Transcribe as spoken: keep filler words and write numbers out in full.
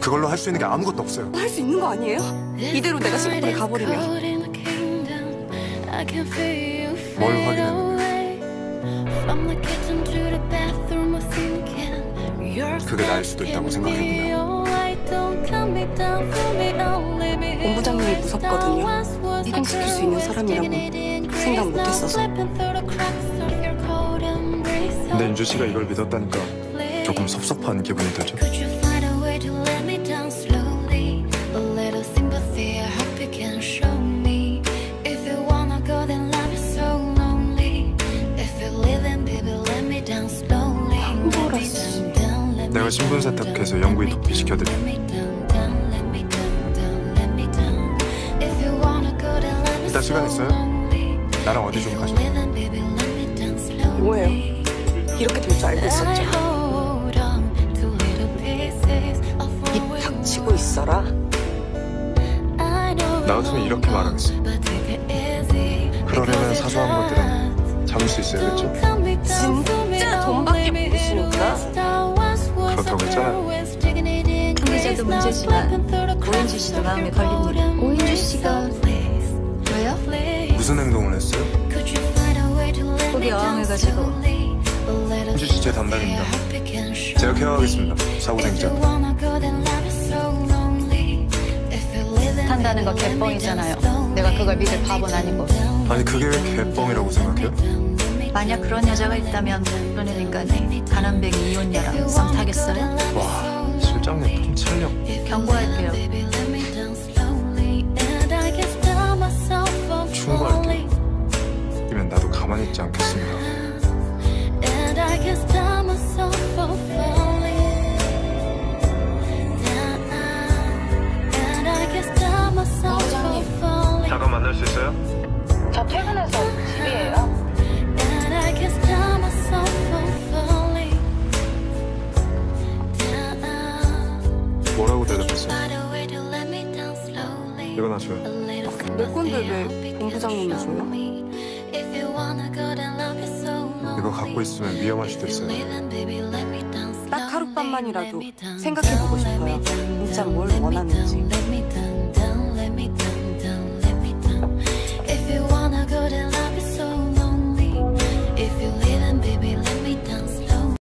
그걸로 할 수 있는 게 아무것도 없어요. 할 수 있는 거 아니에요? 이대로 내가 싱가포르에 가버리면. 뭘 확인했는데? 그게 나일 수도 있다고 생각해보면. 본부장님이 무섭거든요. 해킹시킬 수 있는 사람이라고 생각 못했어서. 근데 윤주 씨가 이걸 믿었다니까 조금 섭섭한 기분이 들죠. 내가 신분 세탁해서 영구히 도피시켜드려. 이따 시간 있어요? 나랑 어디 좀 가시죠. 뭐예요? 이렇게 될 줄 알고 있었죠. 입 닥치고 있어라. 나 같으면 이렇게 말하겠어. 그러려면 사소한 것들은 참을 수 있어야겠죠? 진짜 돈밖에 모르시는구나. 그렇다고 했잖아요. 관계자도 문제지만 오인주 씨도 마음에 걸립니다. 오인주 씨가 왜요? 무슨 행동을 했어요? 속이 어항해가지고. 윤주 씨 제 담당입니다. 제가 케어하겠습니다. 사고생자. 탄다는 거 개뻥이잖아요. 내가 그걸 믿을 바보는 아니고. 아니 그게 왜 개뻥이라고 생각해요? 만약 그런 여자가 있다면 그런 인간이 가난뱅이 이혼녀랑 썸 타겠어요? 와, 실장님 통찰력. 경고할게요. 충고할게요. 이면 나도 가만히 있지 않겠습니다. 부장님, 잠깐 만날 수 있어요? 저 퇴근해서 집이에요. 뭐라고 대답했어요? 이거 나 줘요. 내 건데 왜 본부장님이 줘요? 이거 갖고 있으면 위험할 수도 있어요. 딱 하룻밤만이라도 생각해보고 싶어요. 진짜 뭘 원하는지.